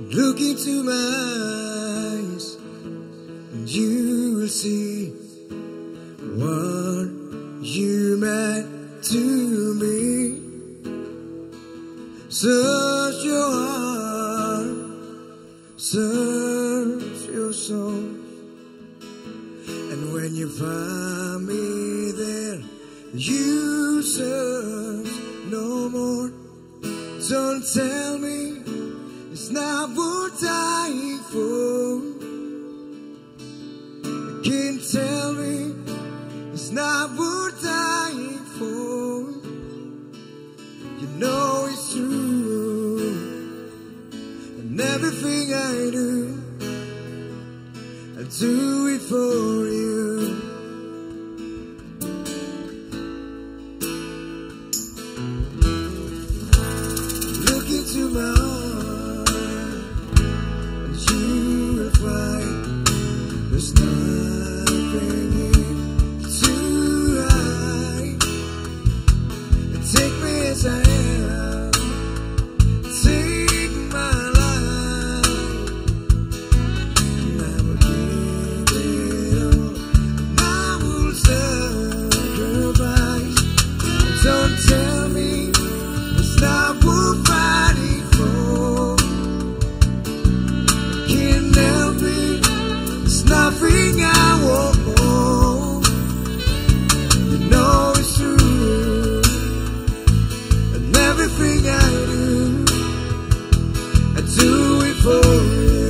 Look into my eyes, and you will see what you meant to me. Search your heart, search your soul, and when you find me there, you search no more. Don't tell me it's not worth dying for. You can't tell me it's not worth dying for. You know it's true, and everything I do it for you. Look into my heart, and you will find there's nothing to hide. And take me as I am, take my life, and I will give it all, and I will sacrifice. And don't tell me it's not worth fighting for. Can't help it, it's nothing I want more. You know it's true, and everything I do it for you.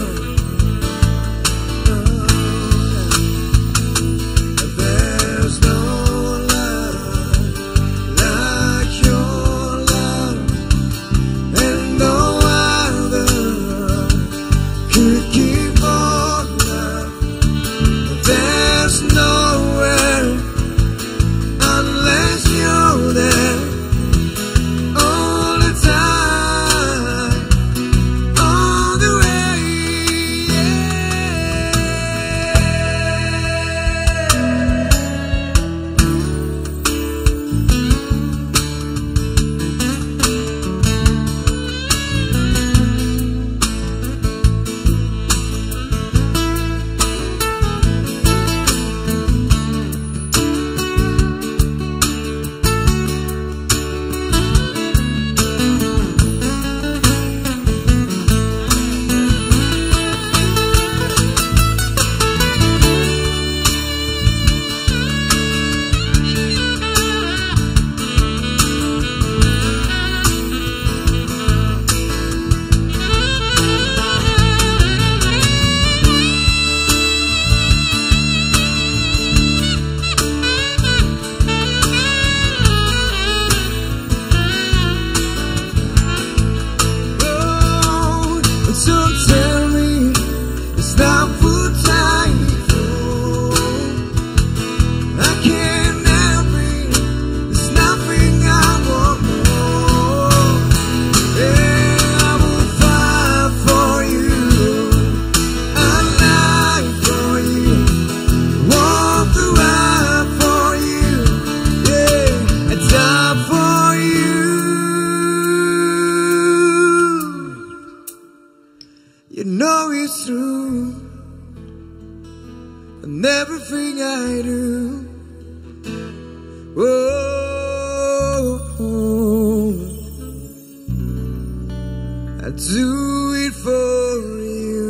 There's no love like your love, and no other could give more love. There's nowhere unless you're there all the time, all the way. Don't tell me it's not worth dying for. I can't help it, there's nothing I want more. Yeah, I will fight for you, I'll lie for you, walk the ride for you, yeah, I die for you. You know it's true, and everything I do, I do it for you.